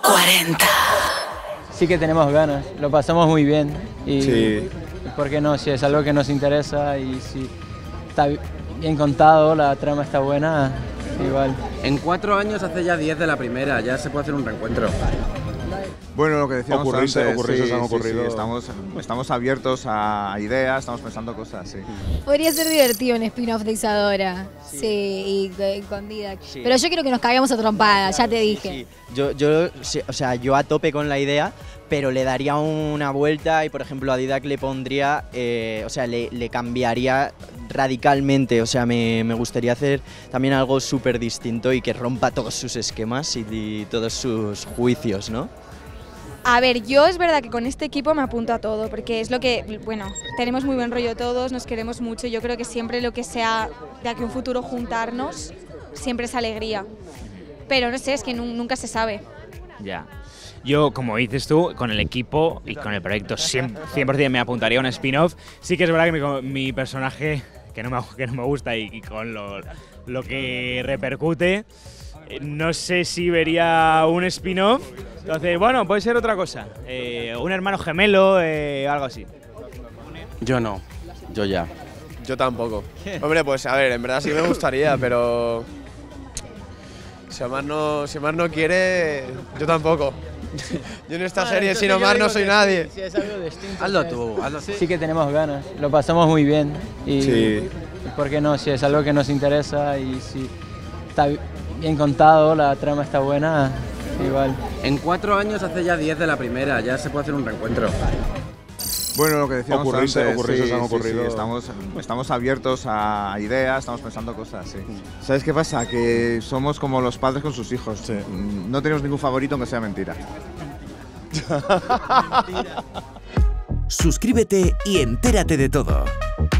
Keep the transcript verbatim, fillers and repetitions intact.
cuarenta. Sí que tenemos ganas, lo pasamos muy bien y Sí. ¿por qué no? Si es algo que nos interesa y si está bien contado, la trama está buena, igual. En cuatro años hace ya diez de la primera, ya se puede hacer un reencuentro. Bueno, lo que decíamos Ocurrirse, antes, ocurrirse sí, se han sí, ocurrido. sí, estamos, estamos abiertos a ideas, estamos pensando cosas, sí. Podría ser divertido un spin-off de Isadora. Sí, sí y, y con Didac. Sí. Pero yo quiero que nos caigamos a trompadas, claro, ya te dije. Sí, sí. Yo, yo, o sea, yo a tope con la idea, pero le daría una vuelta y, por ejemplo, a Didac le pondría, eh, o sea, le, le cambiaría radicalmente. O sea, me, me gustaría hacer también algo súper distinto y que rompa todos sus esquemas y, y todos sus juicios, ¿no? A ver, yo es verdad que con este equipo me apunto a todo, porque es lo que, bueno, tenemos muy buen rollo todos, nos queremos mucho, yo creo que siempre lo que sea de aquí a un futuro juntarnos, siempre es alegría. Pero no sé, es que nunca se sabe. Ya. Yo, como dices tú, con el equipo y con el proyecto cien por ciento me apuntaría a un spin-off. Sí que es verdad que mi, mi personaje, que no me, que no me gusta y, y con lo, lo que repercute, no sé si vería un spin-off. Entonces, bueno, puede ser otra cosa. Eh, un hermano gemelo, eh, algo así. Yo no, yo ya. Yo tampoco. Hombre, pues a ver, en verdad sí me gustaría, pero si Omar no, si Omar no quiere, yo tampoco. Yo en esta Bueno, serie sin Omar no soy sí, nadie. Si es algo distinto, Hazlo pues, tú, hazlo tú. Sí que tenemos ganas, lo pasamos muy bien y, Sí. y ¿por qué no? Si es algo que nos interesa y si está bien contado, la trama está buena, igual. En cuatro años hace ya diez de la primera, ya se puede hacer un reencuentro. Bueno, lo que decíamos Ocurrirse, antes, ocurrirse sí, se han sí, sí, ocurrido. estamos, estamos abiertos a ideas, estamos pensando cosas, sí. ¿Sabes qué pasa? Que somos como los padres con sus hijos. Sí. No tenemos ningún favorito aunque sea mentira. Suscríbete y entérate de todo.